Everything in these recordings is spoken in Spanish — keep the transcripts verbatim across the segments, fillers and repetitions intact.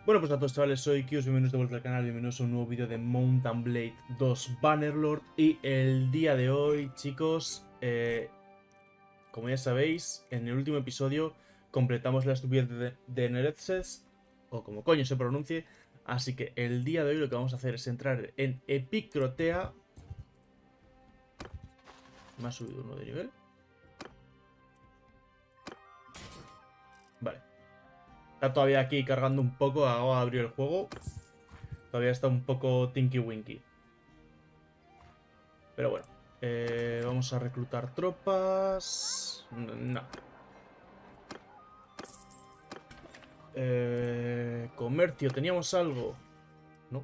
Bueno, pues a todos chavales, soy Kios, bienvenidos de vuelta al canal, bienvenidos a un nuevo vídeo de Mount and Blade dos Bannerlord. Y el día de hoy, chicos, eh, como ya sabéis, en el último episodio completamos la estupidez de, de Nerezes, o como coño se pronuncie. Así que el día de hoy lo que vamos a hacer es entrar en Epicrotea. Me ha subido uno de nivel. Vale. Está todavía aquí cargando un poco, hago abrir el juego. Todavía está un poco tinky winky. Pero bueno. Eh, vamos a reclutar tropas. No. Eh, comercio, ¿teníamos algo? No.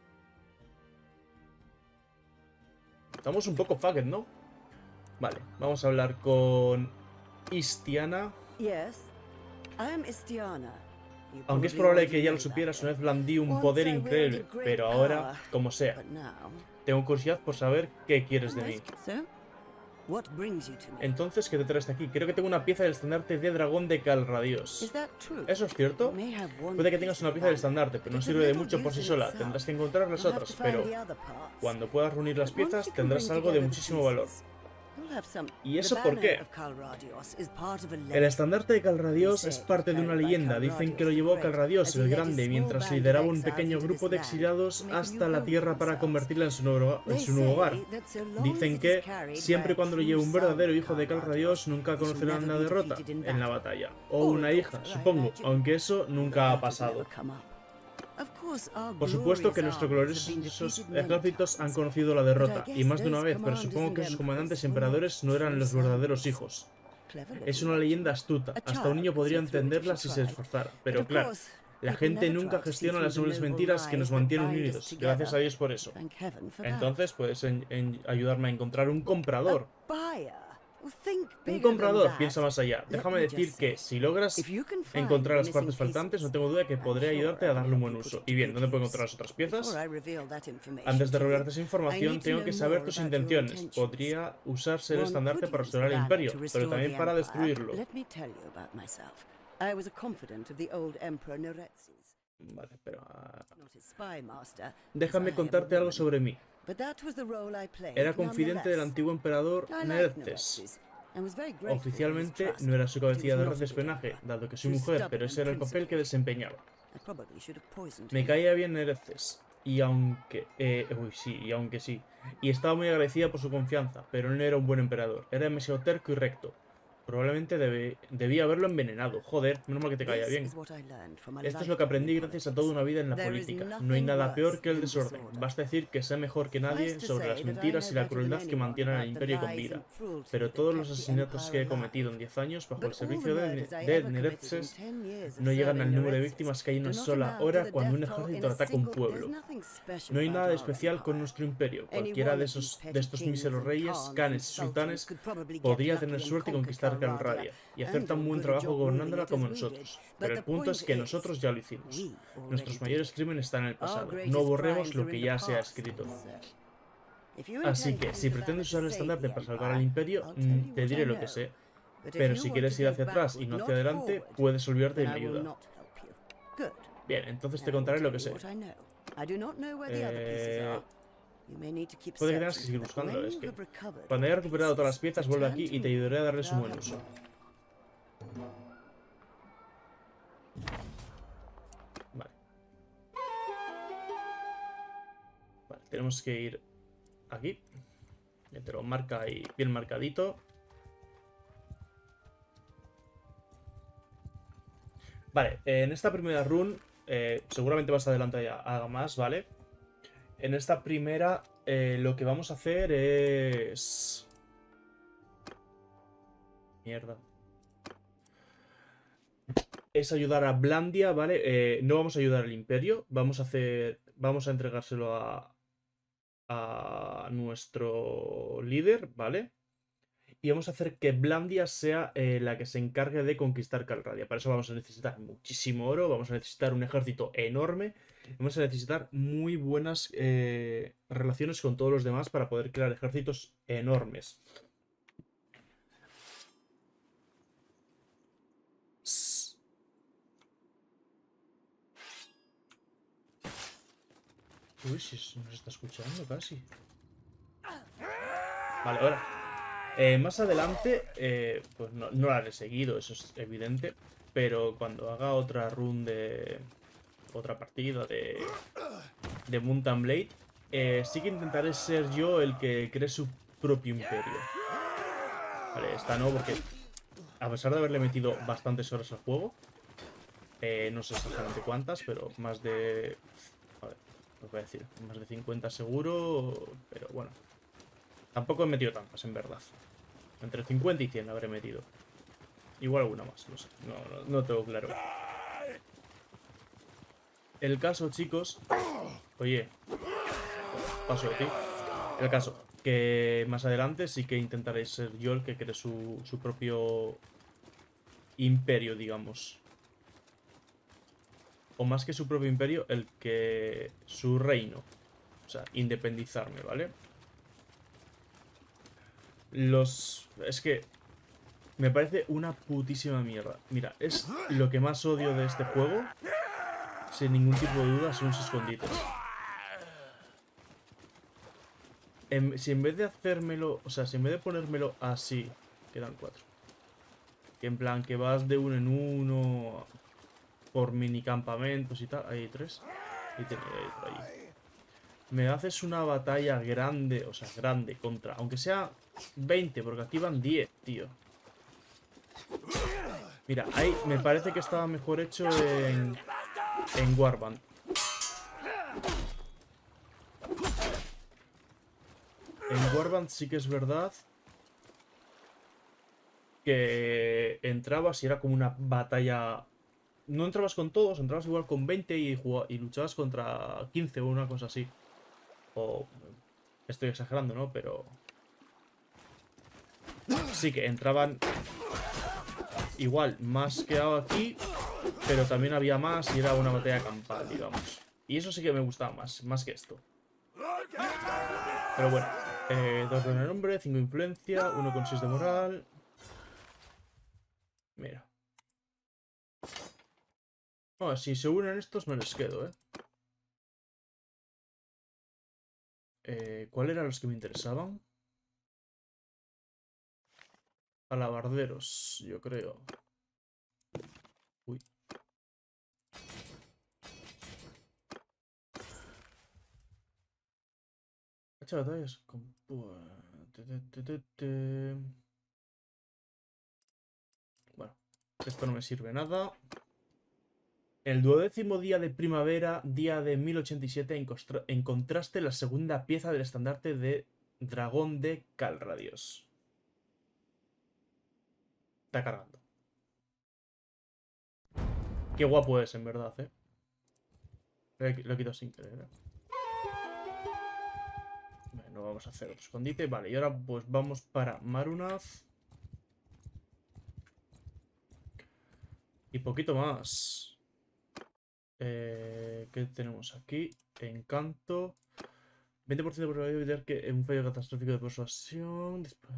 Estamos un poco fucked, ¿no? Vale, vamos a hablar con Istiana. Yes, I am Istiana. Aunque es probable que ya lo supieras, una vez blandí un poder increíble, pero ahora, como sea, tengo curiosidad por saber qué quieres de mí. Entonces, ¿qué te traes aquí? Creo que tengo una pieza del estandarte de dragón de Calradios. ¿Eso es cierto? Puede que tengas una pieza del estandarte, pero no sirve de mucho por sí sola. Tendrás que encontrar las otras, pero cuando puedas reunir las piezas, tendrás algo de muchísimo valor. ¿Y eso por qué? El estandarte de Calradios es parte de una leyenda. Dicen que lo llevó Calradios el Grande mientras lideraba un pequeño grupo de exiliados hasta la tierra para convertirla en su nuevo, en su nuevo hogar. Dicen que, siempre y cuando lo lleve un verdadero hijo de Calradios, nunca conocerá una derrota en la batalla. O una hija, supongo, aunque eso nunca ha pasado. Por supuesto que nuestros gloriosos ejércitos han conocido la derrota, y más de una vez, pero supongo que sus comandantes y emperadores no eran los verdaderos hijos. Es una leyenda astuta, hasta un niño podría entenderla si se esforzara, pero claro, la gente nunca gestiona las nobles mentiras que nos mantienen unidos, gracias a Dios por eso. Entonces puedes en, en ayudarme a encontrar un comprador. Un comprador, piensa más allá. Déjame decir que, si logras encontrar las partes faltantes, no tengo duda que podré ayudarte a darle un buen uso. Y bien, ¿dónde puedo encontrar las otras piezas? Antes de revelarte esa información, tengo que saber tus intenciones. Podría usarse el estandarte para restaurar el imperio, pero también para destruirlo. Vale, pero... Uh... Déjame contarte algo sobre mí. Era confidente del antiguo emperador Nerezes. Oficialmente no era su cabecilla de red de espionaje, dado que soy mujer, pero ese era el papel que desempeñaba. Me caía bien Nerezes, y aunque... Eh, uy, sí, y aunque sí. Y estaba muy agradecida por su confianza, pero él no era un buen emperador, era demasiado terco y recto. Probablemente debe, debía haberlo envenenado. Joder, menos mal que te caía bien. Esto es lo que aprendí gracias a toda una vida en la política. No hay nada peor que el desorden. Basta decir que sé mejor que nadie sobre las mentiras y la crueldad que mantienen al imperio con vida. Pero todos los asesinatos que he cometido en diez años bajo el servicio de, de Nerezes no llegan al número de víctimas que hay en una sola hora cuando un ejército ataca un pueblo. No hay nada de especial con nuestro imperio. Cualquiera de, esos, de estos míseros reyes, canes y sultanes podría tener suerte y conquistar Calradia y hacer tan buen trabajo gobernándola como nosotros. Pero el punto es que nosotros ya lo hicimos. Nuestros mayores crímenes están en el pasado. No borremos lo que ya se ha escrito. Así que, si pretendes usar el estandarte para salvar al imperio, te diré lo que sé. Pero si quieres ir hacia atrás y no hacia adelante, puedes olvidarte de mi ayuda. Bien, entonces te contaré lo que sé. Eh... Puede que tengas que seguir buscando, es que cuando haya recuperado todas las piezas, vuelve aquí y te ayudaré a darles un buen uso. Vale. Vale, tenemos que ir aquí. Ya te lo marca ahí bien marcadito. Vale, en esta primera run, eh, seguramente más adelante haga más, ¿vale? En esta primera, eh, lo que vamos a hacer es... Mierda. Es ayudar a Blandia, ¿vale? Eh, no vamos a ayudar al Imperio. Vamos a hacer... Vamos a entregárselo a... A nuestro líder, ¿vale? Y vamos a hacer que Blandia sea eh, la que se encargue de conquistar Calradia. Para eso vamos a necesitar muchísimo oro, vamos a necesitar un ejército enorme. Vamos a necesitar muy buenas eh, relaciones con todos los demás para poder crear ejércitos enormes. Uy, si nos está escuchando casi. Vale, ahora. Eh, más adelante, eh, pues no, no la haré seguido, eso es evidente. Pero cuando haga otra run de... Otra partida de... De Mount and Blade, eh, sí que intentaré ser yo el que cree su propio imperio. Vale, esta no, porque a pesar de haberle metido bastantes horas al juego, eh, no sé exactamente cuántas, pero más de... A ver, os voy a decir, más de cincuenta seguro, pero bueno. Tampoco he metido tantas, en verdad. Entre cincuenta y cien habré metido. Igual alguna más, no sé, no, no, no tengo claro. El caso, chicos... Oye, paso de ti. El caso, que más adelante sí que intentaré ser yo el que cree su, su propio imperio, digamos. O más que su propio imperio, el que... Su reino. O sea, independizarme, ¿vale? Los... Es que... Me parece una putísima mierda. Mira, es lo que más odio de este juego. Sin ningún tipo de duda, son sus escondites. En, si en vez de hacérmelo... O sea, si en vez de ponérmelo así... Quedan cuatro. Que en plan, que vas de uno en uno... Por minicampamentos y tal. Ahí hay tres. Y tiene otro ahí. Me haces una batalla grande. O sea, grande contra... Aunque sea veinte, porque aquí van diez, tío. Mira, ahí me parece que estaba mejor hecho en... En Warband. En Warband sí que es verdad que entrabas y era como una batalla... No entrabas con todos, entrabas igual con veinte y, jugabas, y luchabas contra quince o una cosa así. O... Estoy exagerando, ¿no? Pero... Sí que entraban... Igual, más que aquí, pero también había más y era una batalla campal, digamos. Y eso sí que me gustaba más, más que esto. Pero bueno, eh, dos de nombre, cinco influencia, uno con seis de moral. Mira. Oh, si se unen estos no les quedo, ¿eh? eh ¿Cuáles eran los que me interesaban? Alabarderos, yo creo. Uy. Hacha batallas con... Bueno, esto no me sirve nada. El duodécimo día de primavera, día de mil ochenta y siete, encontraste la segunda pieza del estandarte de dragón de Calradios. Está cargando. Qué guapo es, en verdad, ¿eh? Lo he quitado sin querer, ¿eh? Bueno, vamos a hacer otro escondite. Vale, y ahora pues vamos para Marunaz. Y poquito más. Eh, ¿Qué tenemos aquí? Encanto. veinte por ciento de probabilidad de evitar que un fallo catastrófico de persuasión. Después...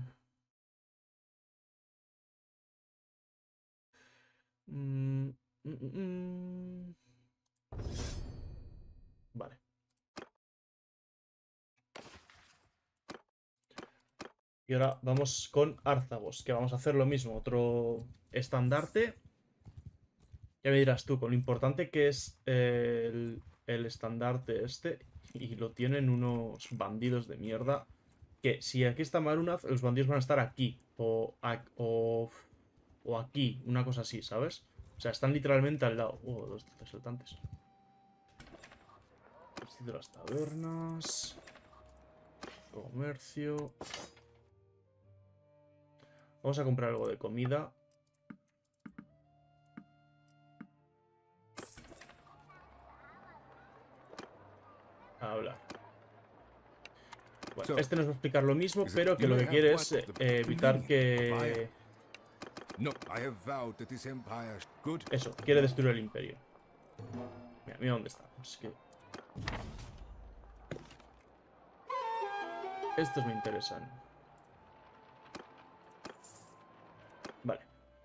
Mm, mm, mm, mm. Vale. Y ahora vamos con Árzagos, que vamos a hacer lo mismo. Otro estandarte. Ya me dirás tú, con lo importante que es el, el estandarte este. Y lo tienen unos bandidos de mierda. Que si aquí está Marunaz, los bandidos van a estar aquí. O, o, o aquí, una cosa así, ¿sabes? O sea, están literalmente al lado. Oh, dos saltantes. Vestido de las tabernas. Comercio. Vamos a comprar algo de comida. A hablar. Bueno, este nos va a explicar lo mismo, pero que lo que quiere es eh, evitar que... Eso, quiere destruir el imperio. Mira, mira dónde está. Es que... Estos me interesan. Vale.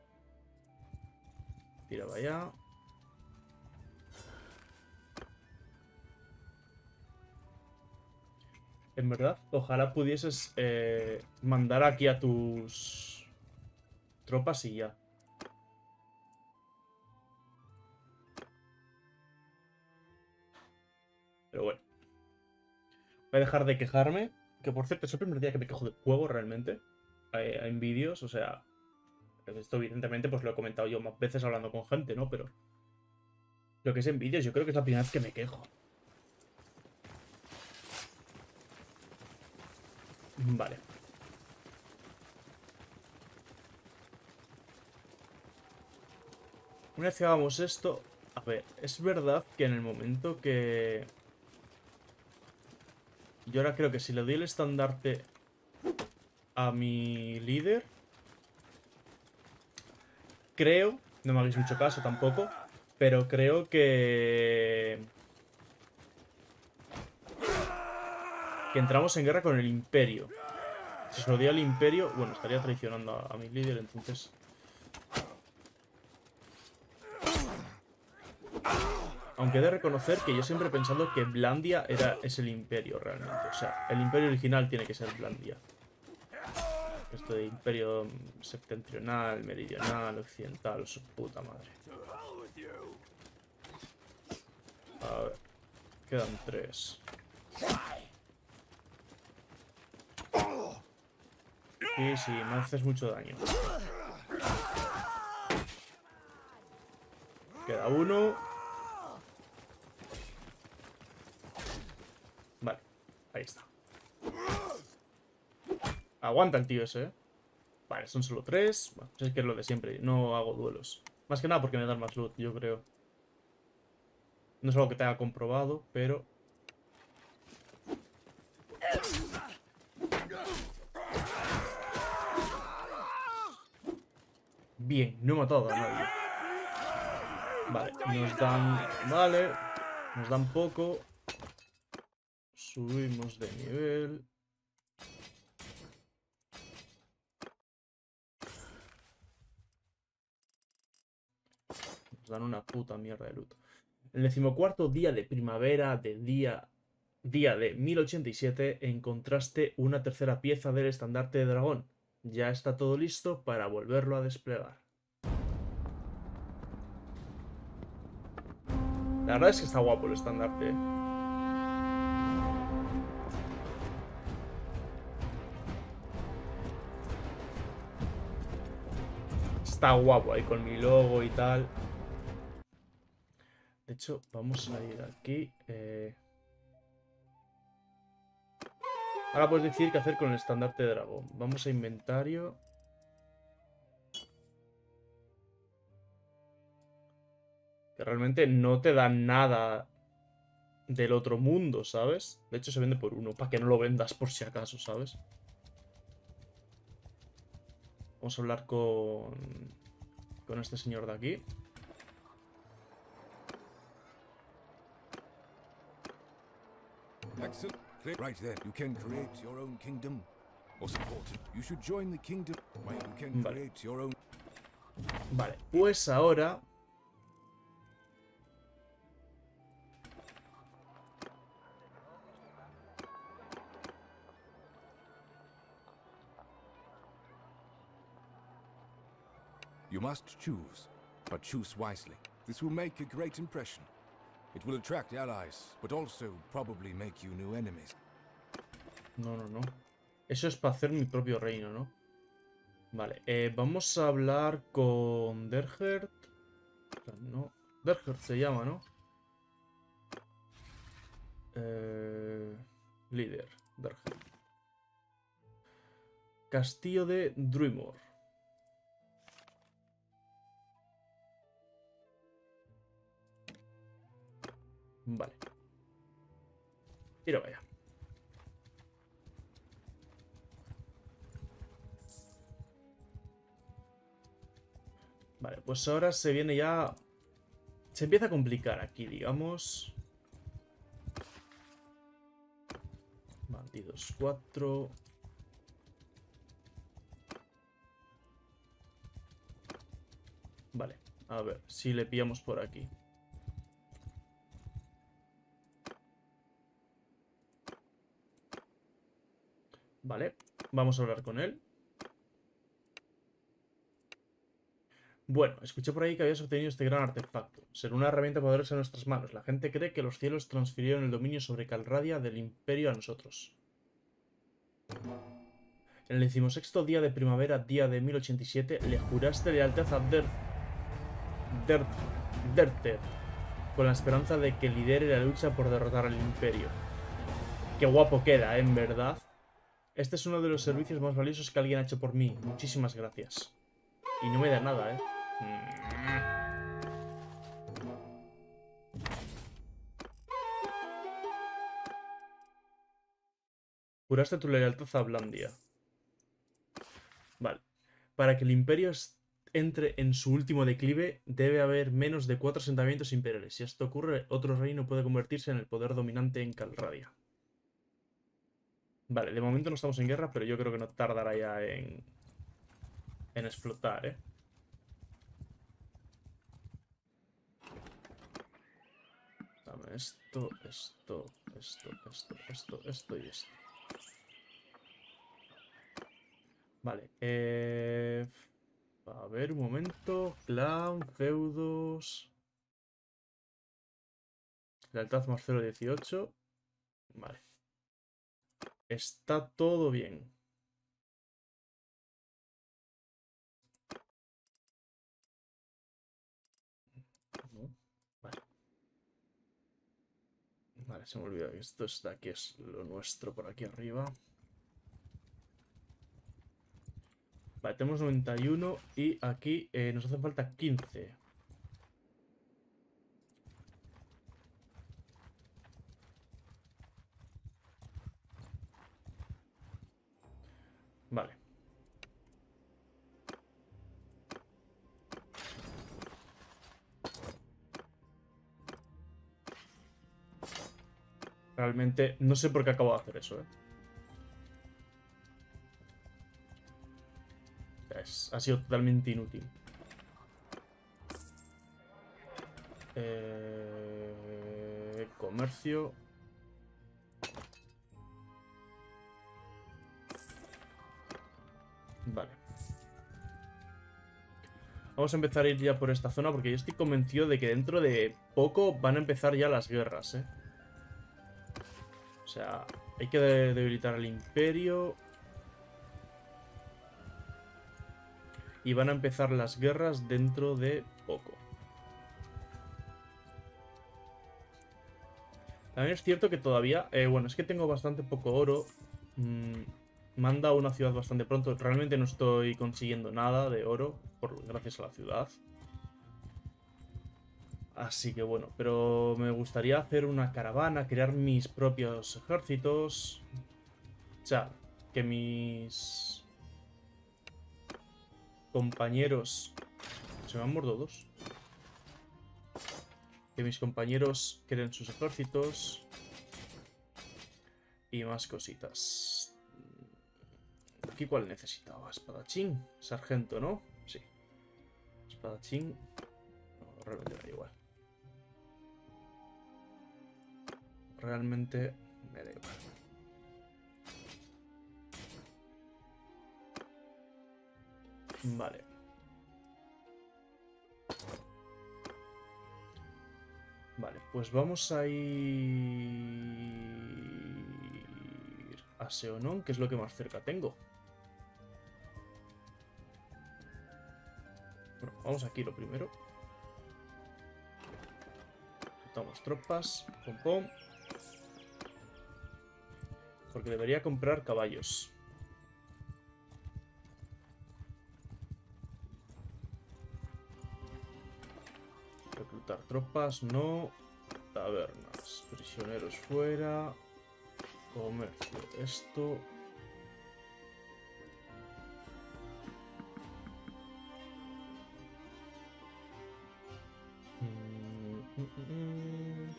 Tira para allá. En verdad, ojalá pudieses eh, mandar aquí a tus tropas y ya. Pero bueno. Voy a dejar de quejarme. Que por cierto, es el primer día que me quejo de juego realmente. Eh, en vídeos, o sea... Esto evidentemente pues lo he comentado yo más veces hablando con gente, ¿no? Pero... Lo que es en vídeos, yo creo que es la primera vez que me quejo. Vale. Una vez que hagamos esto... A ver, es verdad que en el momento que... Yo ahora creo que si le doy el estandarte a mi líder... Creo... No me hagáis mucho caso tampoco. Pero creo que... Que entramos en guerra con el Imperio. Si se lo doy al Imperio... Bueno, estaría traicionando a, a mi líder, entonces... Aunque he de reconocer que yo siempre he pensado que Blandia era, es el Imperio realmente. O sea, el Imperio original tiene que ser Blandia. Esto de Imperio septentrional, meridional, occidental, su puta madre. A ver. Quedan tres. Sí, sí, me haces mucho daño. Queda uno. Vale, ahí está. Aguanta el tío ese, ¿eh? Vale, son solo tres. Bueno, es que es lo de siempre. No hago duelos. Más que nada porque me dan más loot, yo creo. No es algo que te haya comprobado, pero... Bien, no he matado a nadie. Vale, nos dan... Vale. Nos dan poco. Subimos de nivel. Nos dan una puta mierda de loot. El decimocuarto día de primavera de día... Día de mil ochenta y siete encontraste una tercera pieza del estandarte de dragón. Ya está todo listo para volverlo a desplegar. La verdad es que está guapo el estandarte. Está guapo ahí con mi logo y tal. De hecho, vamos a ir aquí. Eh... Ahora puedes decidir qué hacer con el estandarte de dragón. Vamos a inventario. Que realmente no te da nada del otro mundo, ¿sabes? De hecho se vende por uno, para que no lo vendas por si acaso, ¿sabes? Vamos a hablar con... Con este señor de aquí. Excellent. Right then, you can create your own kingdom. Or support it. You should join the kingdom where you can create your own. Vale, pues ahora... You must choose, but choose wisely. This will make a great impression. It will attract allies, but also probably make you new enemies. No, no, no. Eso es para hacer mi propio reino, ¿no? Vale, eh, vamos a hablar con Dergert. No, Dergert se llama, ¿no? Eh, líder, Dergert. Castillo de Druimor. Vale. Tira vaya. Vale, pues ahora se viene ya... Se empieza a complicar aquí, digamos. Bandidos cuatro. Vale, a ver si le pillamos por aquí. Vale, vamos a hablar con él. Bueno, escuché por ahí que habías obtenido este gran artefacto. Será una herramienta poderosa en nuestras manos. La gente cree que los cielos transfirieron el dominio sobre Calradia del Imperio a nosotros. En el decimosexto día de primavera, día de mil ochenta y siete, le juraste lealtad a Der... Der... Derter, con la esperanza de que lidere la lucha por derrotar al Imperio. Qué guapo queda, ¿eh? En verdad. Este es uno de los servicios más valiosos que alguien ha hecho por mí. Muchísimas gracias. Y no me da nada, ¿eh? Juraste tu lealtad a Blandia. Vale. Para que el Imperio entre en su último declive, debe haber menos de cuatro asentamientos imperiales. Si esto ocurre, otro reino puede convertirse en el poder dominante en Calradia. Vale, de momento no estamos en guerra, pero yo creo que no tardará ya en... en explotar, ¿eh? Dame esto, esto, esto, esto, esto, esto y esto. Vale, eh... a ver, un momento. Clan, feudos... Lealtad más cero punto dieciocho. Vale. Está todo bien. Vale. Vale, se me olvidó que esto es de aquí, es lo nuestro por aquí arriba. Vale, tenemos noventa y uno y aquí eh, nos hacen falta quince. Vale. Realmente no sé por qué acabo de hacer eso, ¿eh? Es, ha sido totalmente inútil. Eh, comercio. Vale. Vamos a empezar a ir ya por esta zona porque yo estoy convencido de que dentro de poco van a empezar ya las guerras, ¿eh? O sea, hay que debilitar al Imperio. Y van a empezar las guerras dentro de poco. También es cierto que todavía... Eh, bueno, es que tengo bastante poco oro. Mm, manda a una ciudad bastante pronto. Realmente no estoy consiguiendo nada de oro por, gracias a la ciudad. Así que bueno, pero me gustaría hacer una caravana, crear mis propios ejércitos. O sea, que mis compañeros... ¿Se me han muerto dos? Que mis compañeros creen sus ejércitos. Y más cositas. ¿Aquí cuál necesitaba? Espadachín. Sargento, ¿no? Sí. Espadachín. No, realmente me da igual. Realmente me da igual. Vale. Vale, pues vamos a ir a Seonón, que es lo que más cerca tengo. Bueno, vamos aquí lo primero. Quitamos tropas. Pom pom. Porque debería comprar caballos. Reclutar tropas, no. Tabernas, prisioneros fuera. Comercio, esto. Mm, mm, mm.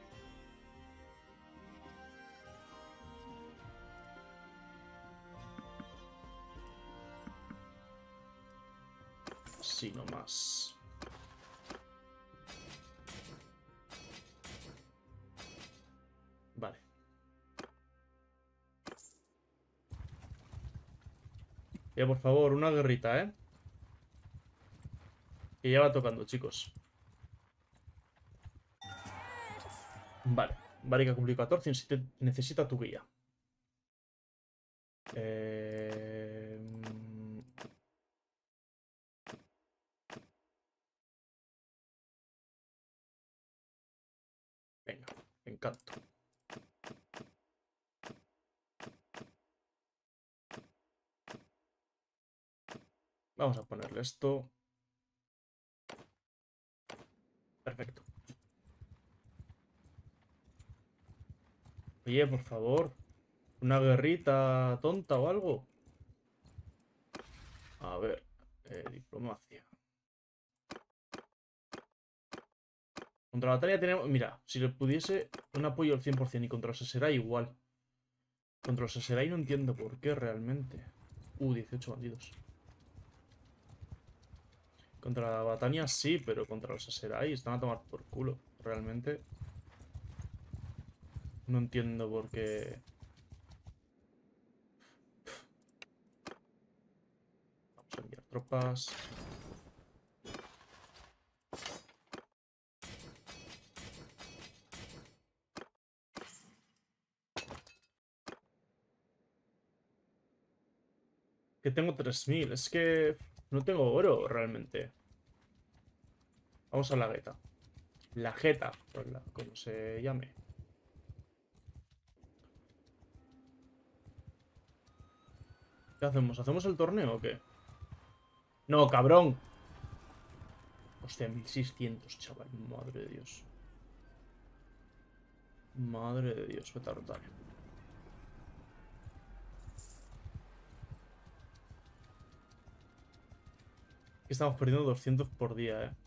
Sí, no más. Vale. Ya, por favor, una guerrita, ¿eh? Que ya va tocando, chicos. Vale. Varica cumplió catorce. Necesita tu guía. Eh... Venga, encanto. Vamos a ponerle esto. Perfecto. Oye, por favor. ¿Una guerrita tonta o algo? A ver. Eh, diplomacia. Contra la batalla tenemos... Mira, si le pudiese un apoyo al cien por cien y contra los Seserai igual. Contra los Seserai no entiendo por qué realmente. Uh, dieciocho bandidos. Contra la Batania sí, pero contra los Seserai están a tomar por culo. Realmente. No entiendo por qué... Vamos a enviar tropas. Que tengo tres mil. Es que no tengo oro realmente. Vamos a la gueta. La jeta, como se llame. ¿Qué hacemos? ¿Hacemos el torneo o qué? No, cabrón. Hostia, mil seiscientos, chaval. Madre de Dios. Madre de Dios, vete a rotar. Estamos perdiendo doscientos por día, eh.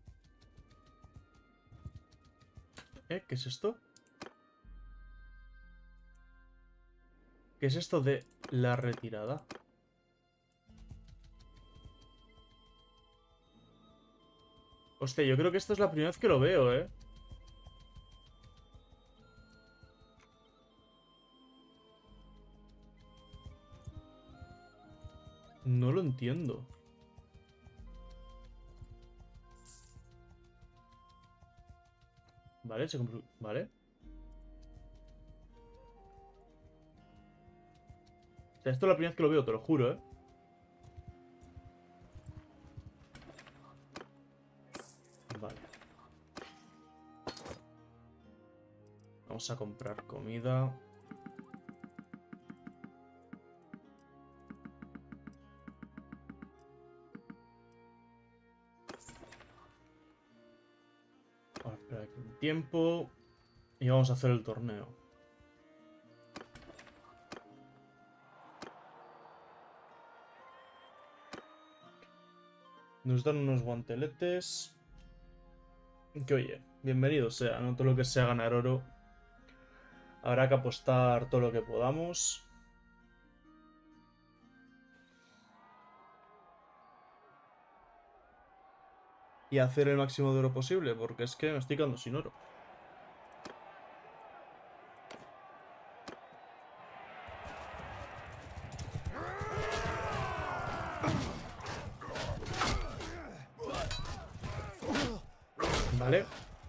¿Eh? ¿Qué es esto? ¿Qué es esto de la retirada? Hostia, yo creo que esta es la primera vez que lo veo, ¿eh? No lo entiendo. Vale, se compró... Vale. O sea, esto es la primera vez que lo veo, te lo juro, ¿eh? Vale. Vamos a comprar comida. Vamos a esperar aquí un tiempo. Y vamos a hacer el torneo. Nos dan unos guanteletes. Que oye, bienvenido sea, no todo lo que sea ganar oro. Habrá que apostar todo lo que podamos. Y hacer el máximo de oro posible, porque es que me estoy quedando sin oro. Vale.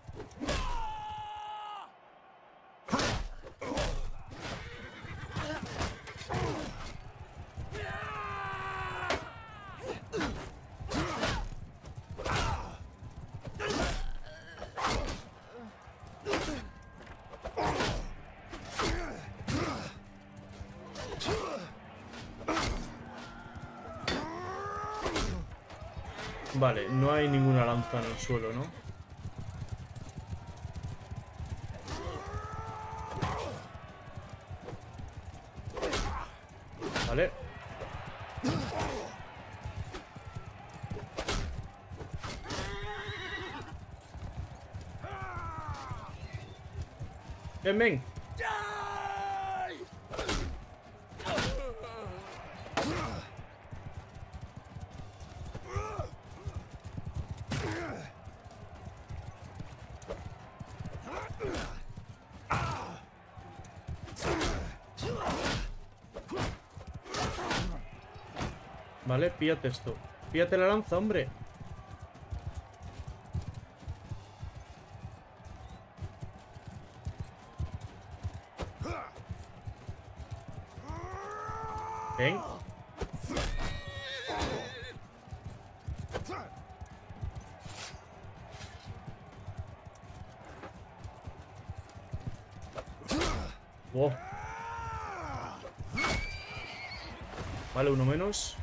Vale, no hay ninguna lanza en el suelo, ¿no? Vale. Ven, ven. Vale, píllate esto. Píllate la lanza, hombre. Ven. Oh. Vale, uno menos.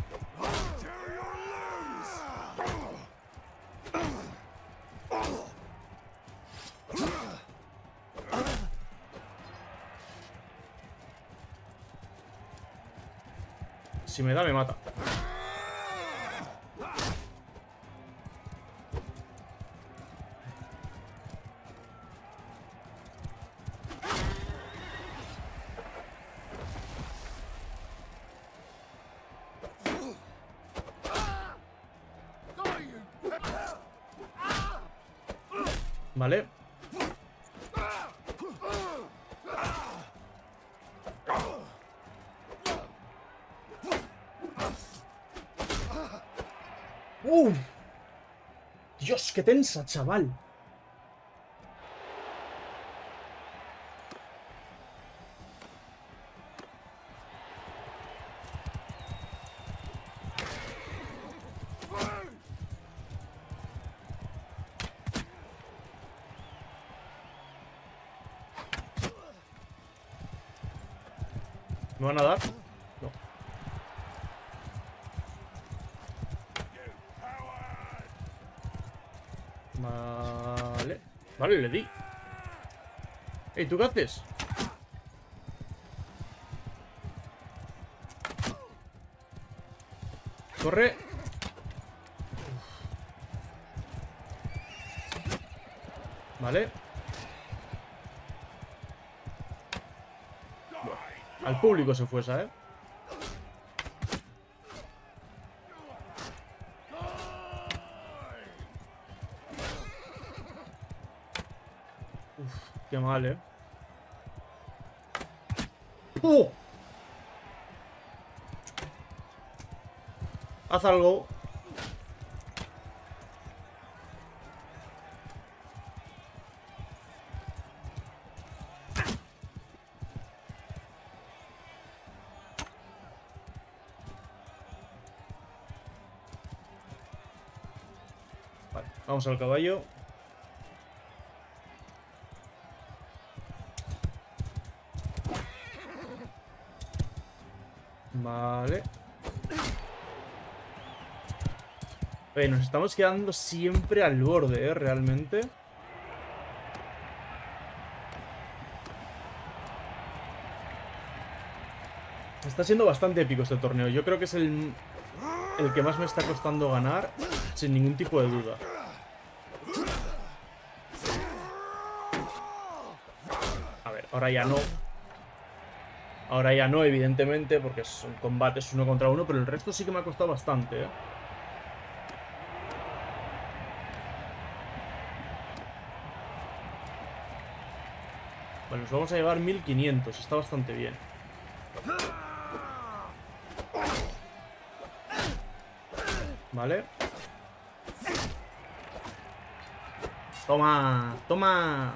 Si me da, me mata. Vale. ¡Uh! Dios, qué tensa, chaval. ¿Me van a dar? No. Vale. Vale, le di. Ey, ¿tú qué haces? Corre. Vale. Al público se fue esa, ¿eh? Uf, qué mal, ¿eh? ¡Oh! Haz algo. Vale, vamos al caballo. Vale. Oye, nos estamos quedando siempre al borde, ¿eh? Realmente. Está siendo bastante épico este torneo. Yo creo que es el, el que más me está costando ganar, sin ningún tipo de duda. A ver, ahora ya no. Ahora ya no, evidentemente, porque son combates uno contra uno, pero el resto sí que me ha costado bastante, ¿eh? Bueno, nos vamos a llevar mil quinientos, está bastante bien. Vale. Toma, toma.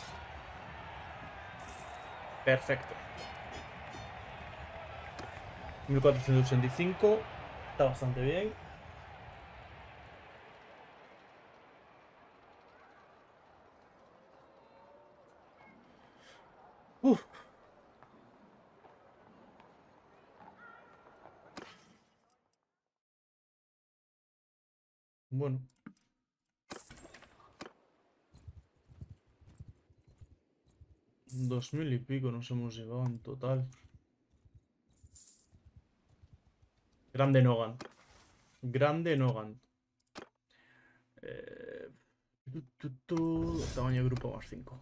Perfecto. mil cuatrocientos ochenta y cinco. Está bastante bien. Uf. Bueno. Dos mil y pico nos hemos llevado en total. Grande Nogan. Grande Nogan. Eh, tu, tu, tu, tamaño de grupo más cinco.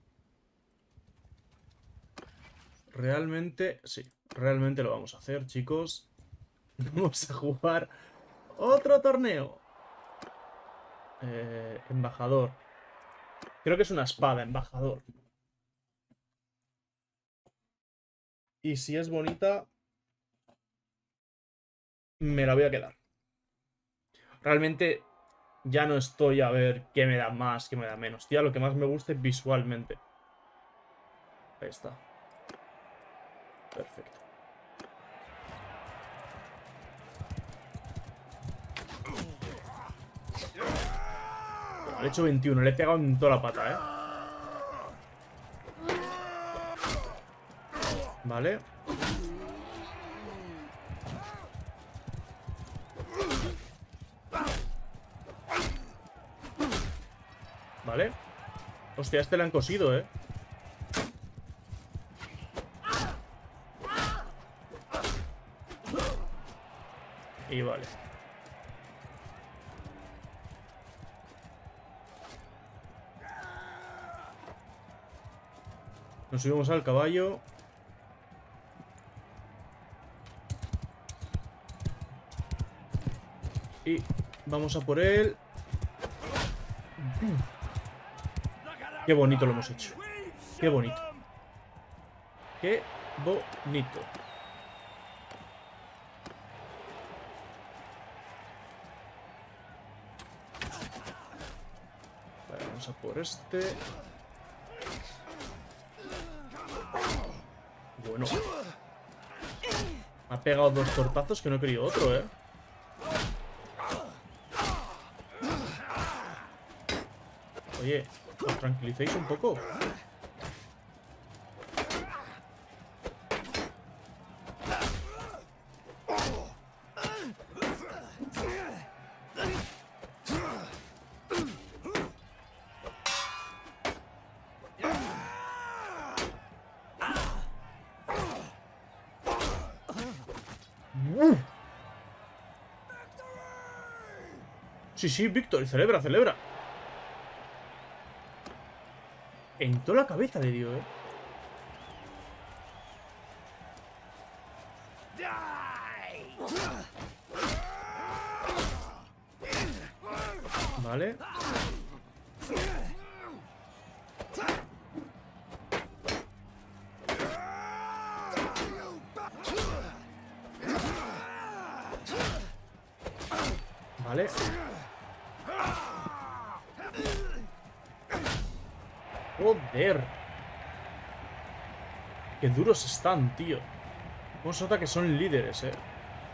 Realmente, sí. Realmente lo vamos a hacer, chicos. Vamos a jugar otro torneo. Eh, embajador. Creo que es una espada, embajador. Y si es bonita... me la voy a quedar. Realmente ya no estoy a ver qué me da más, qué me da menos. Tía, lo que más me guste visualmente. Ahí está. Perfecto. Le he hecho veintiuno, le he pegado en toda la pata, ¿eh? Vale. Vale. Hostia, este le han cosido, ¿eh? Y vale. Nos subimos al caballo. Y vamos a por él. Qué bonito lo hemos hecho. Qué bonito. Qué bonito. Vale, vamos a por este. Bueno. Me ha pegado dos tortazos que no he querido otro, ¿eh? Oye, ¿os tranquilicéis un poco? Sí, sí, Víctor, celebra, celebra. En toda la cabeza le dio, ¿eh? Vale. Vale. Joder. Qué duros están, tío. Cómo se nota que son líderes, eh.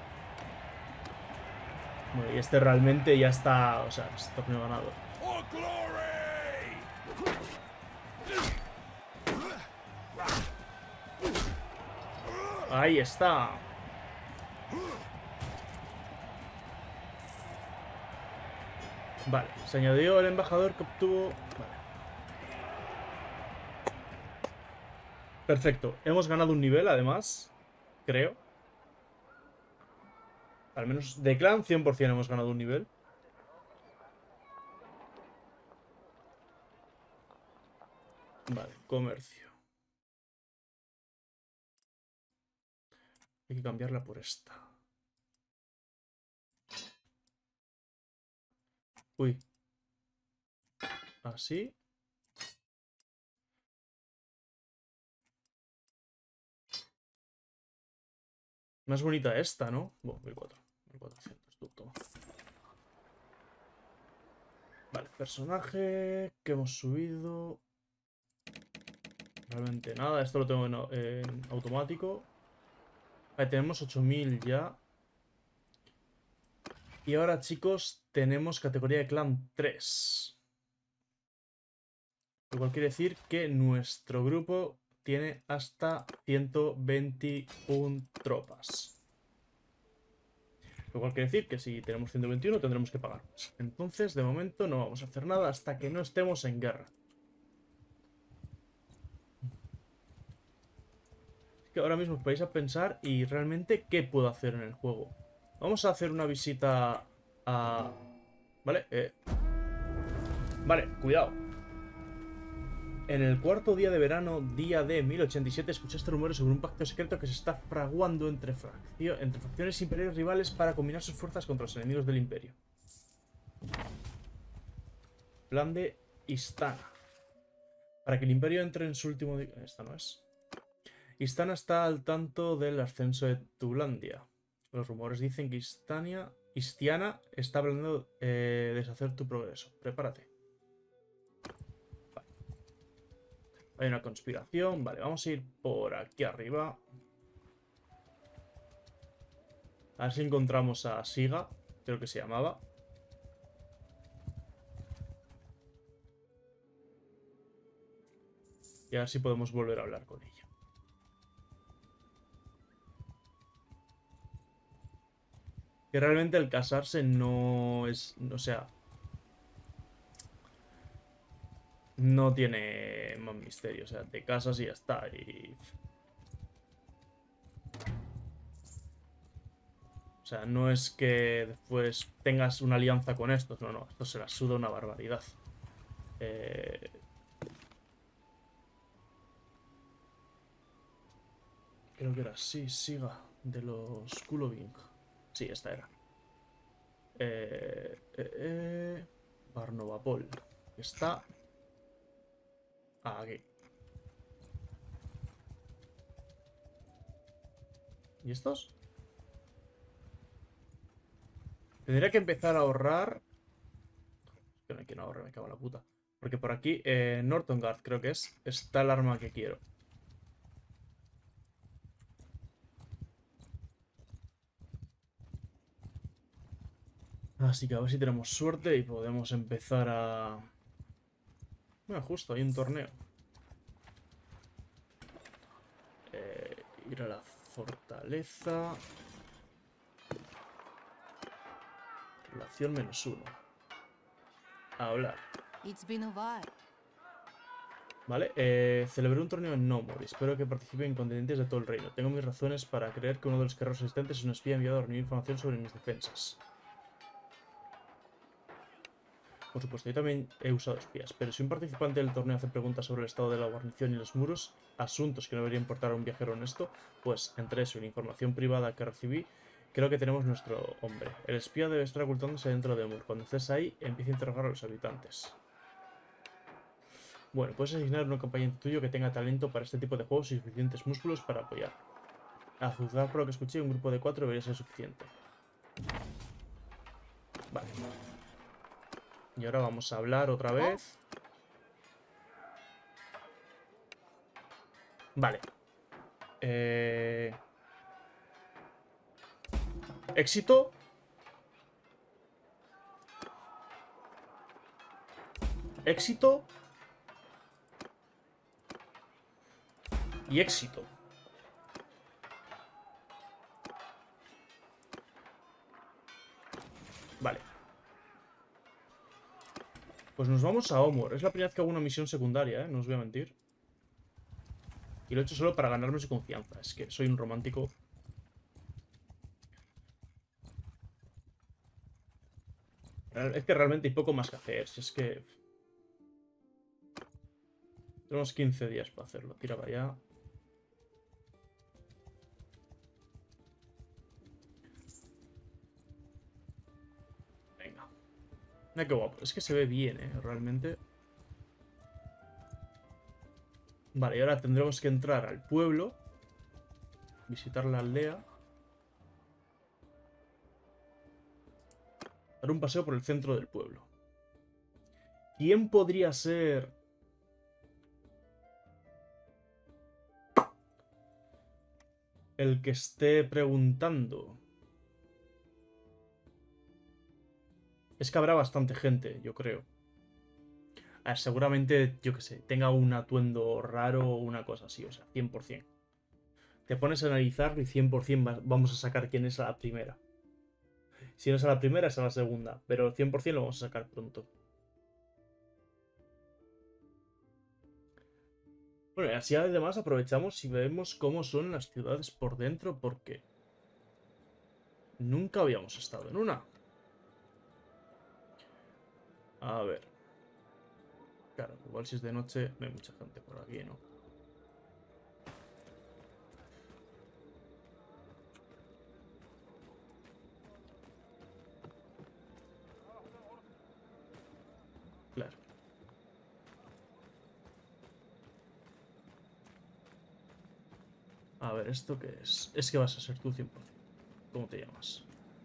Bueno, y este realmente ya está... O sea, está torneo ganado. Ahí está. Vale, se añadió el embajador que obtuvo... Vale. Perfecto, hemos ganado un nivel además, creo. Al menos de clan cien por cien hemos ganado un nivel. Vale, comercio. Hay que cambiarla por esta. Uy. Así. Más bonita esta, ¿no? Bueno, mil cuatrocientos. mil cuatrocientos, tú, toma. Vale, personaje que hemos subido. Realmente nada, esto lo tengo en, en automático. Vale, tenemos ocho mil ya. Y ahora, chicos, tenemos categoría de clan tres. Lo cual quiere decir que nuestro grupo tiene hasta ciento veintiuna tropas. Lo cual quiere decir que si tenemos ciento veintiuno tendremos que pagar. Entonces, de momento, no vamos a hacer nada hasta que no estemos en guerra. Es que ahora mismo os vais a pensar y realmente qué puedo hacer en el juego. Vamos a hacer una visita a... Vale, eh... Vale, cuidado. En el cuarto día de verano, día de mil ochenta y siete, escuchaste rumores sobre un pacto secreto que se está fraguando entre, fraccio... entre facciones imperiales rivales para combinar sus fuerzas contra los enemigos del imperio. Plan de Istana. Para que el imperio entre en su último día... Esta no es. Istana está al tanto del ascenso de Tulandia. Los rumores dicen que Istania, Istiana está planeando eh, deshacer tu progreso. Prepárate. Vale. Hay una conspiración. Vale, vamos a ir por aquí arriba. A ver si encontramos a Siga, creo que se llamaba. Y a ver si podemos volver a hablar con ella. Que realmente el casarse no es... O sea... No tiene más misterio. O sea, te casas y ya está. Y... O sea, no es que después tengas una alianza con estos. No, no. Esto se la suda una barbaridad. Eh... Creo que era así, Siga. De los Kuloving. Sí, esta era. Eh, eh, eh, Barnovapol. Está aquí. ¿Y estos? Tendría que empezar a ahorrar. Que no hay que ahorrar, me cago en la puta. Porque por aquí, eh, Northgard creo que es. Está el arma que quiero. Así que a ver si tenemos suerte y podemos empezar a... Bueno, justo, hay un torneo. Eh, ir a la fortaleza. Relación menos uno. A hablar. Vale, eh, celebré un torneo en Nomor y espero que participen contendientes de todo el reino. Tengo mis razones para creer que uno de los guerreros asistentes es un espía enviado a reunir información sobre mis defensas. Por supuesto, yo también he usado espías, pero si un participante del torneo hace preguntas sobre el estado de la guarnición y los muros, asuntos que no deberían importar a un viajero honesto, pues entre eso y la información privada que recibí, creo que tenemos nuestro hombre. El espía debe estar ocultándose dentro de Mur. Cuando estés ahí, empieza a interrogar a los habitantes. Bueno, puedes asignar a un acompañante tuyo que tenga talento para este tipo de juegos y suficientes músculos para apoyar. A juzgar por lo que escuché, un grupo de cuatro debería ser suficiente. Vale. Y ahora vamos a hablar otra vez. Vale. Eh... Éxito. Éxito. Y éxito. Vale. Pues nos vamos a Omor. Es la primera vez que hago una misión secundaria, ¿eh? No os voy a mentir. Y lo he hecho solo para ganarme su confianza. Es que soy un romántico. Es que realmente hay poco más que hacer. Si es que... Tenemos quince días para hacerlo. Tira para allá. Venga. Mira qué guapo. Es que se ve bien, ¿eh? Realmente. Vale, y ahora tendremos que entrar al pueblo. Visitar la aldea. Dar un paseo por el centro del pueblo. ¿Quién podría ser...? El que esté preguntando. Es que habrá bastante gente, yo creo. A ver, seguramente, yo que sé, tenga un atuendo raro o una cosa así, o sea, cien por cien. Te pones a analizar y cien por cien vamos a sacar quién es a la primera. Si no es a la primera, es a la segunda. Pero cien por cien lo vamos a sacar pronto. Bueno, y así además aprovechamos y vemos cómo son las ciudades por dentro, porque nunca habíamos estado en una. A ver. Claro, igual si es de noche no hay mucha gente por aquí, ¿no? Claro. A ver, ¿esto qué es? Es que vas a ser tú cien por cien. ¿cómo te llamas?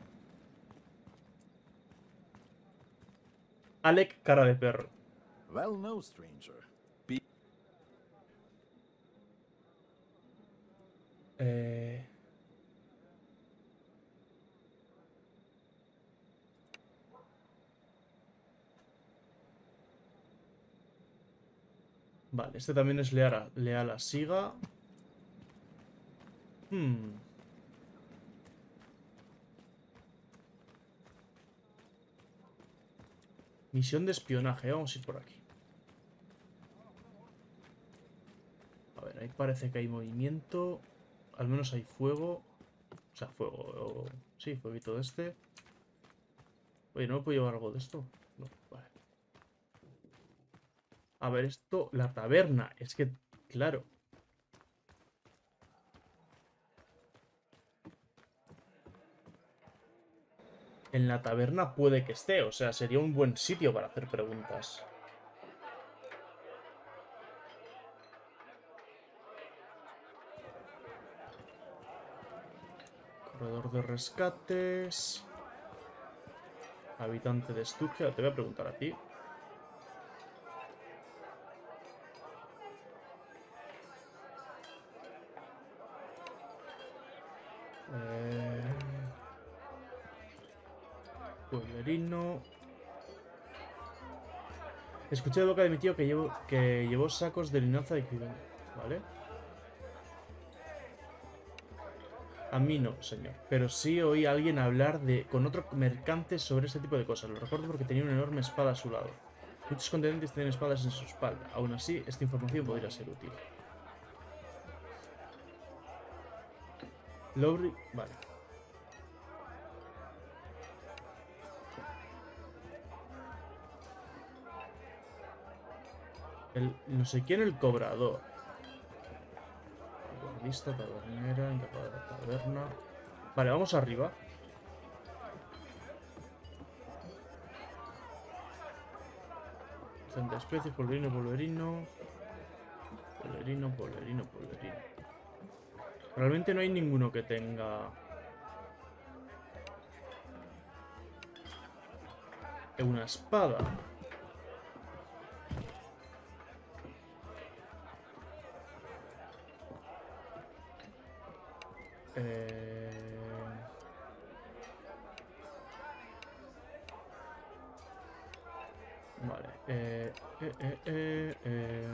Alec, cara de perro. Well, no, stranger. Be Eh... Vale, este también es leal a, leal a Siga. Hmm. Misión de espionaje, vamos a ir por aquí. A ver, ahí parece que hay movimiento. Al menos hay fuego. O sea, fuego. O... Sí, fueguito de este. Oye, ¿no me puedo llevar algo de esto? No, vale. A ver, esto, la taberna. Es que, claro. En la taberna puede que esté. O sea, sería un buen sitio para hacer preguntas. Corredor de rescates. Habitante de Sturgia. Te voy a preguntar a ti. Eh... Pueblerino. Escuché de boca de mi tío que llevo que llevó sacos de linaza de crimen. ¿Vale? A mí no, señor. Pero sí oí a alguien hablar de con otro mercante sobre este tipo de cosas. Lo recuerdo porque tenía una enorme espada a su lado. Muchos continentes tienen espadas en su espalda. Aún así, esta información podría ser útil. Lowry... Vale. El, no sé quién, el cobrador. Guardista, tabernera, encargada de la taberna. Vale, vamos arriba. Centro de especies, polverino, polverino. Polverino, polverino, polverino. Realmente no hay ninguno que tenga... una espada. Eh... Vale. Eh, eh, eh, eh, eh...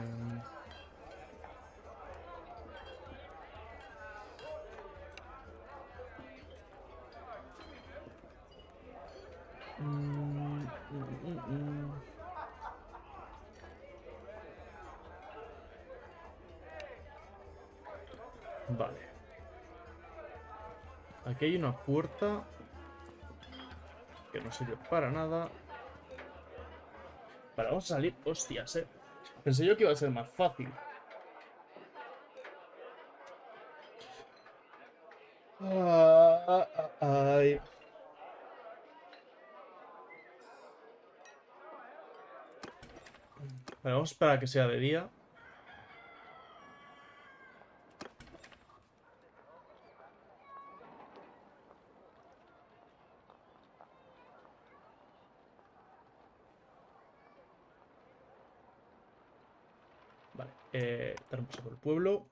Mm, mm, mm, mm. Vale. Aquí hay una puerta que no sirve para nada. Vale, vamos a salir. Hostias, eh. Pensé yo que iba a ser más fácil. Ah, ah, ay. Vale, vamos a esperar a que sea de día. Vale, eh, dar un paso por el pueblo.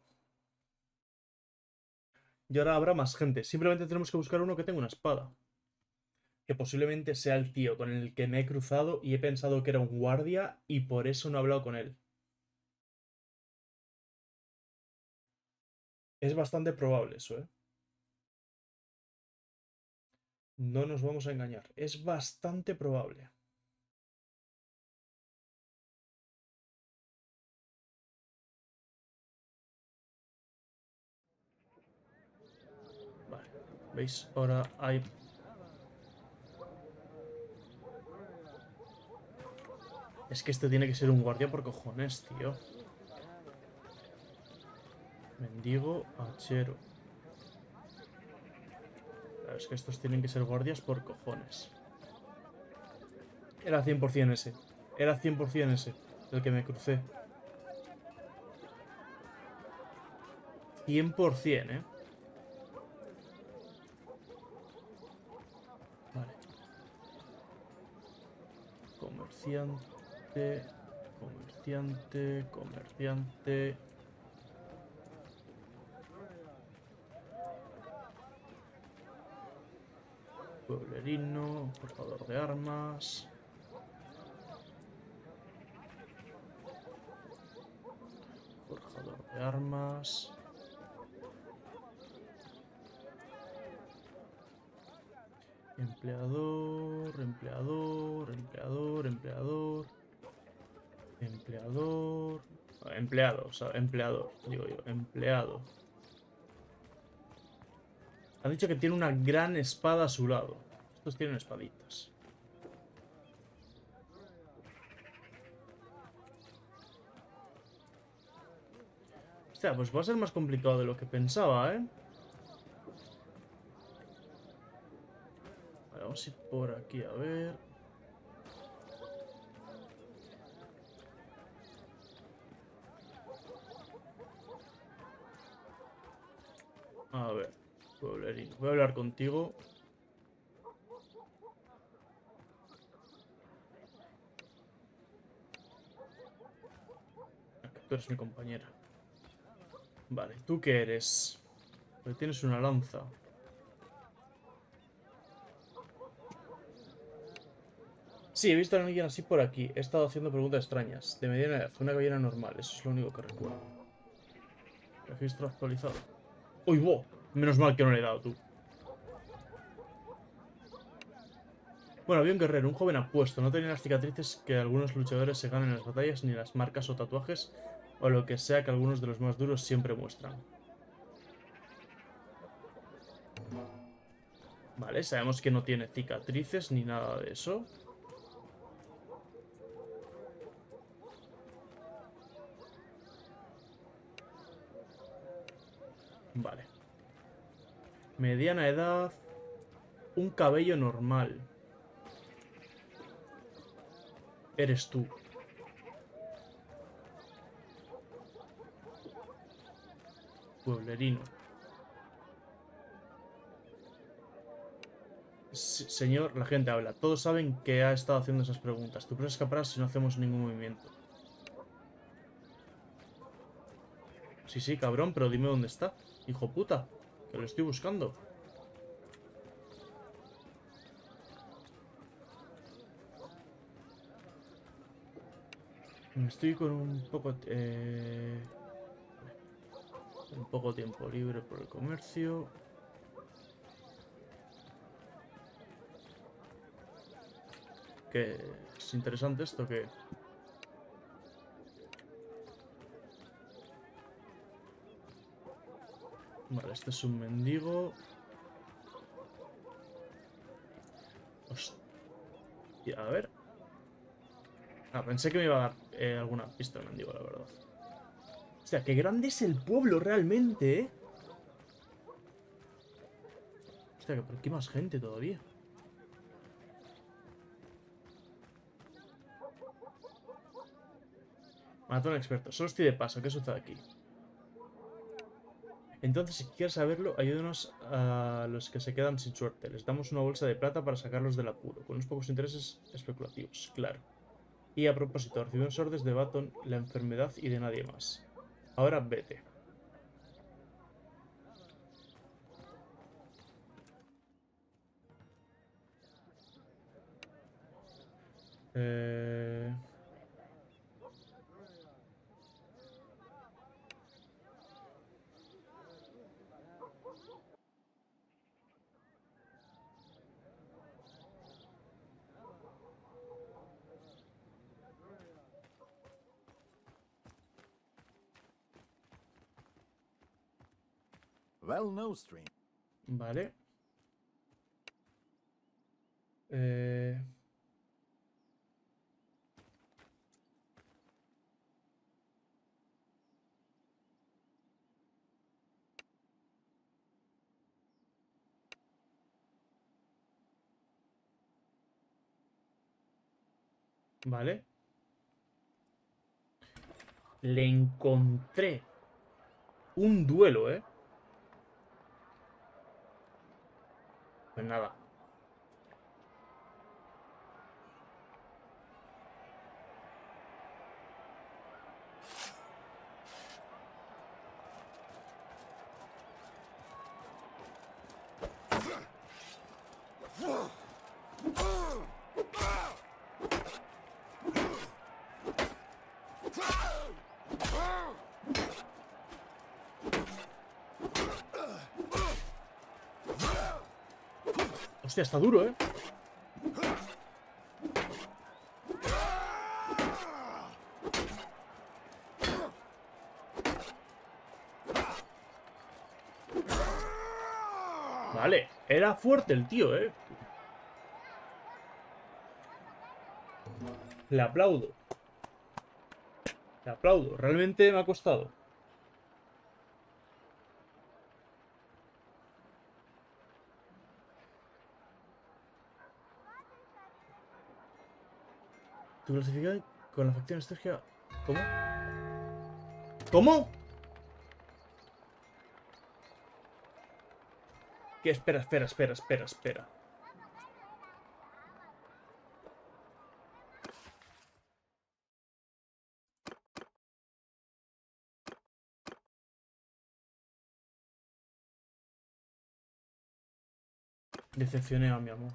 Y ahora habrá más gente. Simplemente tenemos que buscar uno que tenga una espada. Que posiblemente sea el tío con el que me he cruzado y he pensado que era un guardia y por eso no he hablado con él. Es bastante probable eso, ¿eh? No nos vamos a engañar. Es bastante probable. Vale. ¿Veis? Ahora hay... Es que este tiene que ser un guardia por cojones, tío. Mendigo, hachero. Claro, es que estos tienen que ser guardias por cojones. Era cien por cien ese. Era cien por cien ese. El que me crucé. cien por cien, ¿eh? Comerciante, comerciante, comerciante. Pueblerino, portador de armas. Forjador de armas. Empleador, empleador, empleador, empleador. Empleador. Empleado, o sea, empleador, digo yo, empleado. Han dicho que tiene una gran espada a su lado. Estos tienen espaditas. Hostia, pues va a ser más complicado de lo que pensaba, ¿eh? Vale, vamos a ir por aquí a ver. A ver, pueblerino. Voy a hablar contigo. Tú eres mi compañera. Vale, ¿tú qué eres? Porque tienes una lanza. Sí, he visto a alguien así por aquí. He estado haciendo preguntas extrañas. De mediana edad, una caballera normal. Eso es lo único que recuerdo. Registro actualizado. ¡Uy, wow! Menos mal que no le he dado, tú. Bueno, había un guerrero, un joven apuesto. No tenía las cicatrices que algunos luchadores se ganan en las batallas, ni las marcas o tatuajes, o lo que sea que algunos de los más duros siempre muestran. Vale, sabemos que no tiene cicatrices ni nada de eso. Vale. Mediana edad. Un cabello normal. Eres tú. Pueblerino. S- señor, la gente habla. Todos saben que ha estado haciendo esas preguntas. Tú puedes escapar si no hacemos ningún movimiento. Sí, sí, cabrón, pero dime dónde está. Hijo puta, que lo estoy buscando. Estoy con un poco... Eh... Un poco tiempo libre por el comercio. Que es interesante esto que... Vale, este es un mendigo. Hostia, a ver. Ah, pensé que me iba a dar eh, alguna pista el mendigo, la verdad. Hostia, qué grande es el pueblo realmente, ¿eh? Hostia, que por aquí hay más gente todavía. Matón experto. Solo estoy de paso. ¿Qué sucede aquí? Entonces, si quieres saberlo, ayúdanos a los que se quedan sin suerte. Les damos una bolsa de plata para sacarlos del apuro, con unos pocos intereses especulativos, claro. Y a propósito, recibimos órdenes de Baton, la enfermedad y de nadie más. Ahora vete. Eh... Well, no, stranger. Vale. Eh... Vale. Le encontré un duelo, ¿eh? Pues nada. Hostia, está duro, ¿eh? Vale, era fuerte el tío, ¿eh? Le aplaudo. Le aplaudo. Realmente me ha costado. Tu clasificado con la facción estratégica. ¿Cómo? ¿Cómo? ¿Qué? Espera, espera, espera, espera, espera. Decepcioné a mi amor.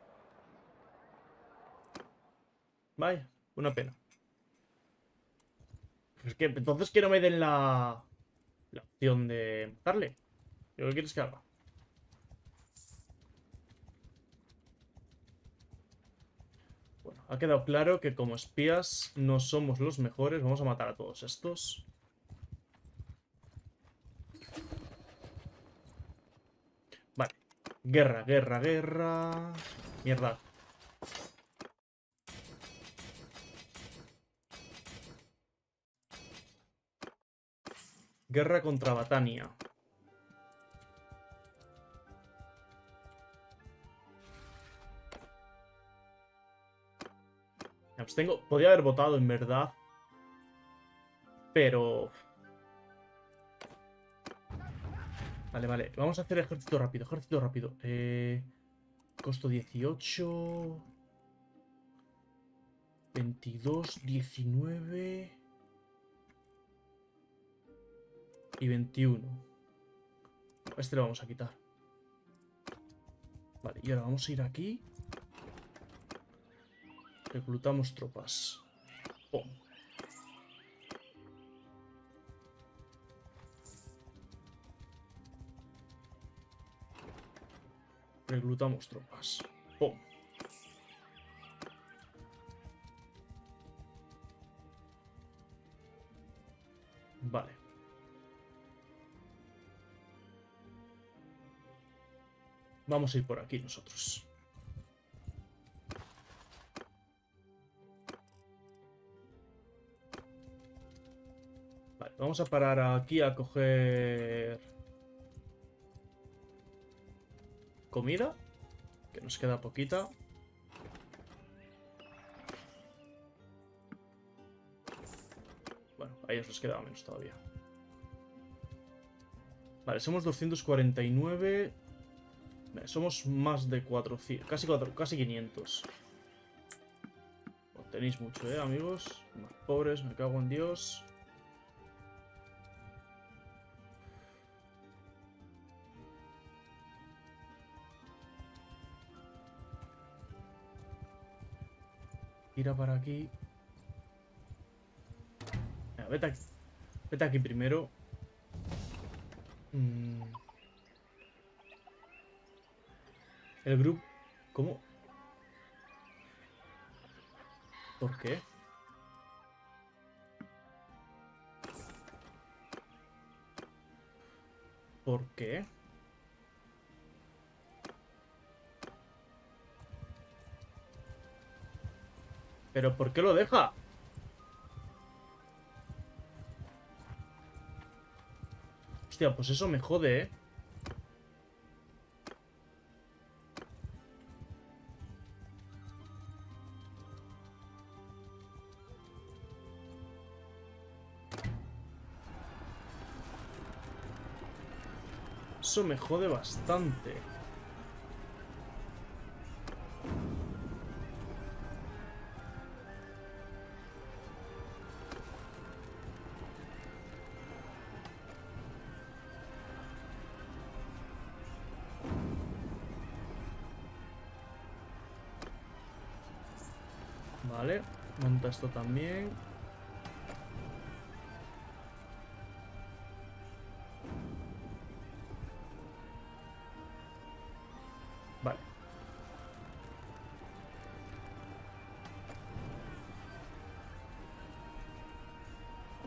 Vaya, una pena. Es que entonces que no me den la... La opción de matarle. ¿Qué quieres que haga? Bueno, ha quedado claro que como espías no somos los mejores. Vamos a matar a todos estos. Vale. Guerra, guerra, guerra. Mierda. Guerra contra Batania. Ya, pues tengo... Podría haber votado en verdad. Pero... Vale, vale. Vamos a hacer ejército rápido. Ejército rápido. Eh... Costo dieciocho... veintidós, diecinueve... Y veintiuno. Este lo vamos a quitar. Vale, y ahora vamos a ir aquí. Reclutamos tropas. Pum. Reclutamos tropas. Pum. Vale. Vamos a ir por aquí nosotros. Vale, vamos a parar aquí a coger comida, que nos queda poquita. Bueno, a ellos les quedaba menos todavía. Vale, somos doscientos cuarenta y nueve. Vale, somos más de cuatrocientos, casi, cuatro, casi quinientos. Bueno, tenéis mucho, eh, amigos. Más pobres, me cago en Dios. Tira para aquí. Venga, vete aquí. Vete aquí primero. Mm. El grupo... ¿Cómo? ¿Por qué? ¿Por qué? ¿Pero por qué lo deja? Hostia, pues eso me jode, ¿eh? Eso me jode bastante. Vale, monta esto también. Vale.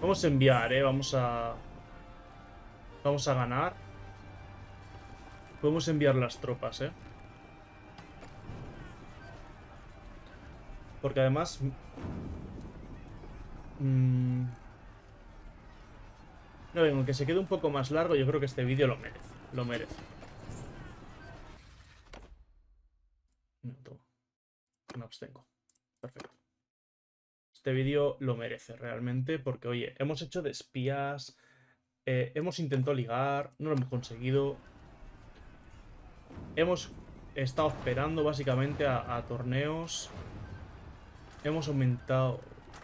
Vamos a enviar, eh. Vamos a... Vamos a ganar. Podemos enviar las tropas, eh. Porque además... Mmm... No, aunque se quede un poco más largo, yo creo que este vídeo lo merece. Lo merece. No, toma. Me abstengo. Perfecto. Este vídeo lo merece realmente porque, oye, hemos hecho de espías, eh, hemos intentado ligar, no lo hemos conseguido. Hemos estado esperando básicamente a, a torneos. Hemos aumentado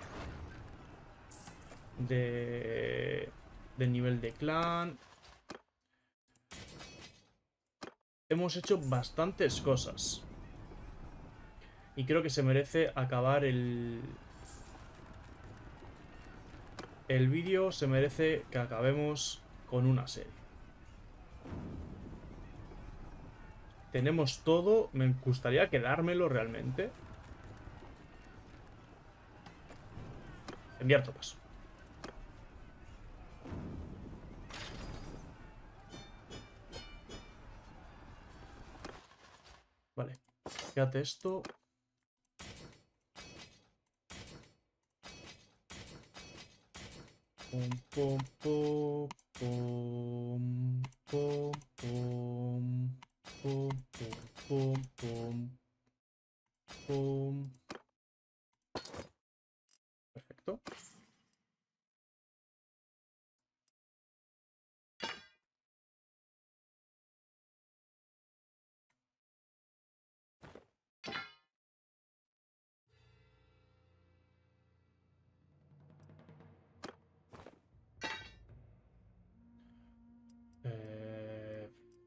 de, de nivel de clan. Hemos hecho bastantes cosas. Y creo que se merece acabar el... El vídeo se merece que acabemos con una serie. Tenemos todo. Me gustaría quedármelo realmente. Enviar tropas. Vale. Fíjate esto. Pum, pum, pum, pum, pum, pum, pum, pum, pum, pum. Perfecto. Eh,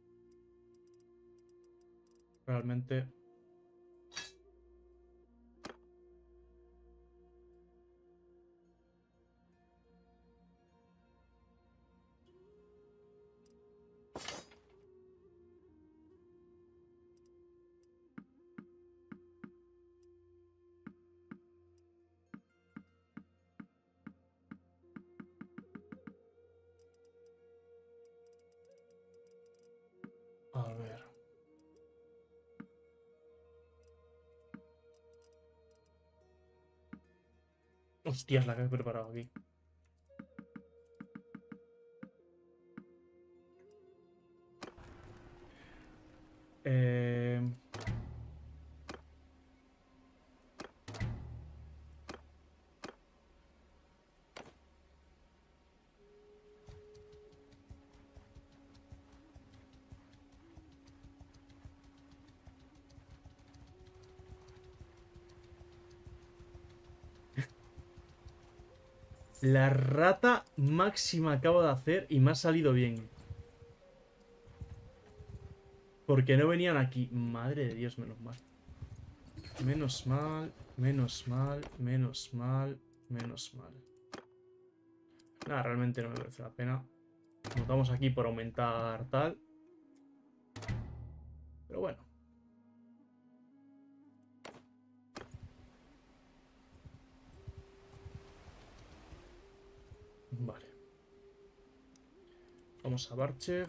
realmente... A ver. Hostias, la que he preparado aquí. Eh... La rata máxima acabo de hacer y me ha salido bien. Porque no venían aquí. Madre de Dios, menos mal. Menos mal, menos mal, menos mal, menos mal. Nada, realmente no me merece la pena. Nos vamos aquí por aumentar tal. Pero bueno. Vale. Vamos a Barcheg.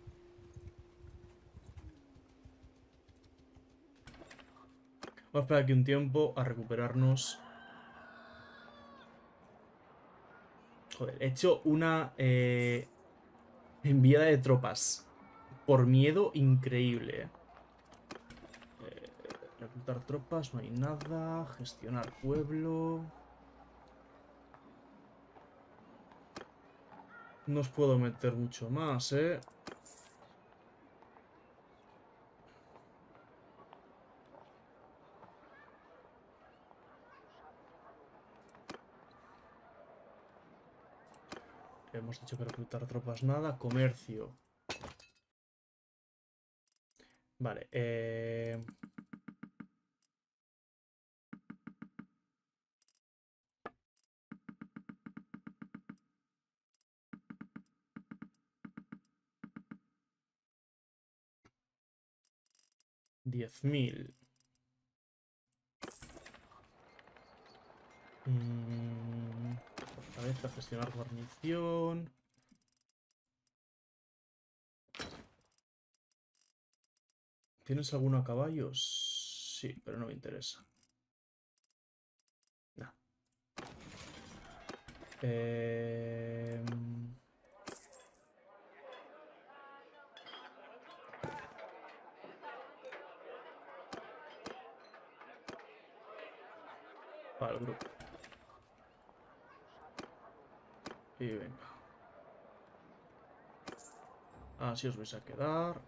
Vamos a esperar aquí un tiempo a recuperarnos. Joder, he hecho una eh, enviada de tropas. Por miedo increíble. Eh. Eh, reclutar tropas, no hay nada. Gestionar pueblo. No os puedo meter mucho más, eh. Hemos dicho que reclutar tropas nada. Comercio. Vale, eh... diez mil. Mm, fortaleza Necesita gestionar guarnición. ¿Tienes alguno a caballos? Sí, pero no me interesa. No. Eh... Para el grupo. Y venga. Así os vais a quedar.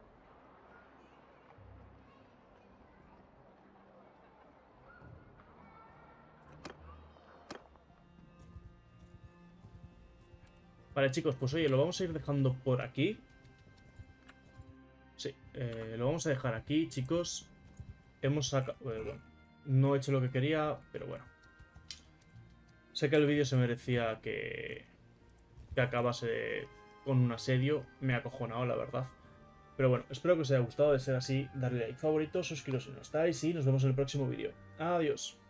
Vale, chicos, pues oye, lo vamos a ir dejando por aquí. Sí, eh, lo vamos a dejar aquí, chicos. Hemos sacado... Eh, bueno, no he hecho lo que quería, pero bueno. Sé que el vídeo se merecía que, que acabase con un asedio. Me ha acojonado, la verdad. Pero bueno, espero que os haya gustado. De ser así, darle like, favorito, suscribiros si no estáis y nos vemos en el próximo vídeo. Adiós.